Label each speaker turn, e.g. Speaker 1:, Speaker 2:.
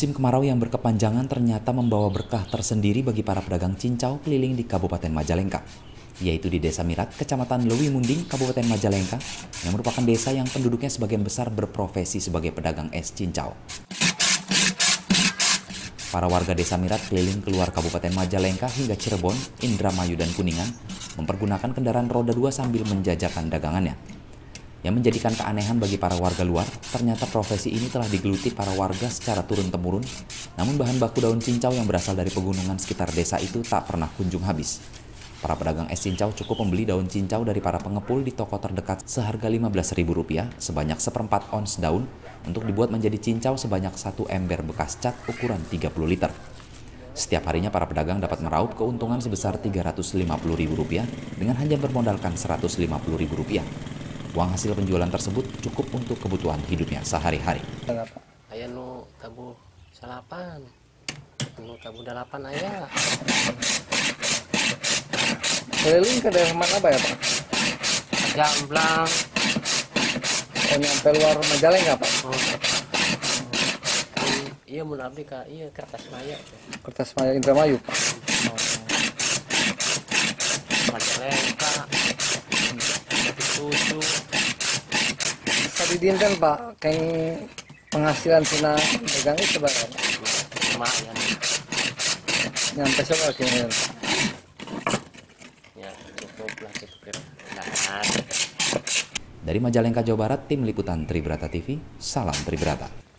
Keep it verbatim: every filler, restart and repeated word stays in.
Speaker 1: Musim kemarau yang berkepanjangan ternyata membawa berkah tersendiri bagi para pedagang cincau keliling di Kabupaten Majalengka, yaitu di Desa Mirat, Kecamatan Lewi Munding, Kabupaten Majalengka, yang merupakan desa yang penduduknya sebagian besar berprofesi sebagai pedagang es cincau. Para warga Desa Mirat keliling keluar Kabupaten Majalengka hingga Cirebon, Indramayu, dan Kuningan mempergunakan kendaraan roda dua sambil menjajakan dagangannya. Yang menjadikan keanehan bagi para warga luar, ternyata profesi ini telah digeluti para warga secara turun-temurun, namun bahan baku daun cincau yang berasal dari pegunungan sekitar desa itu tak pernah kunjung habis. Para pedagang es cincau cukup membeli daun cincau dari para pengepul di toko terdekat seharga lima belas ribu rupiah sebanyak seperempat ons daun untuk dibuat menjadi cincau sebanyak satu ember bekas cat ukuran tiga puluh liter. Setiap harinya para pedagang dapat meraup keuntungan sebesar tiga ratus lima puluh ribu rupiah dengan hanya bermodalkan seratus lima puluh ribu rupiah. Uang hasil penjualan tersebut cukup untuk kebutuhan hidupnya sehari-hari.
Speaker 2: Ayah nu tabu salapan, nu tabu delapan ayah.
Speaker 3: Keliling ke daerah mana Pak ya Pak?
Speaker 2: Jamblang.
Speaker 3: Oh, nyampe luar Majalengka Pak?
Speaker 2: Oh. Iya mun abdi ka iya Kertas Maya.
Speaker 3: Kertas Maya Indramayu Pak.
Speaker 2: Oh. Majalengka. Susu.
Speaker 3: Tadi dinten Pak, keng penghasilan tina dagang itu Pak.
Speaker 2: Lumayan.
Speaker 3: Nyampe seberapa kini?
Speaker 2: Ya cukup lah cukup.
Speaker 1: Dari Majalengka, Jawa Barat, Tim Liputan Tribrata T V, salam Tribrata.